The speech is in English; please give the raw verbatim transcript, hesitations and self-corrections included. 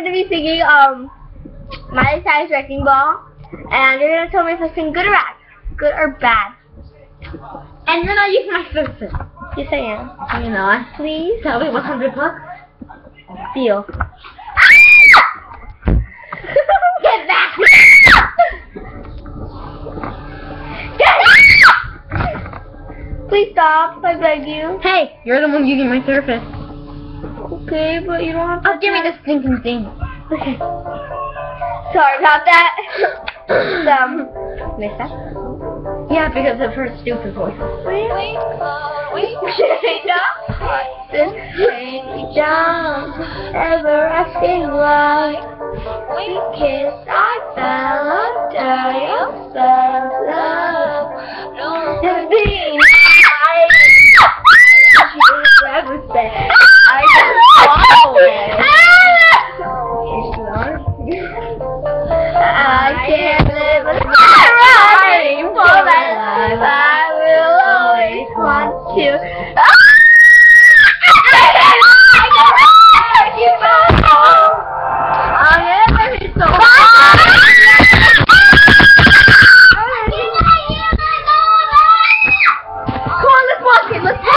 gonna be singing um Miley Cyrus Wrecking Ball, and you're gonna tell me if I sing good or bad, good or bad. And you're not using my services. Yes, I am. You know, Please. tell me one hundred bucks. Deal. Get back! Please stop, I beg you. Hey, you're the one using my surface. Okay, but you don't have to. Oh, give me this stinking thing. Okay. Sorry about that. um, miss that? Yeah, because of her stupid voice. Wait, wait, wait, down, wait, down, everlasting love. We kissed, I fell under your spell of love. No, being I, you never said. I just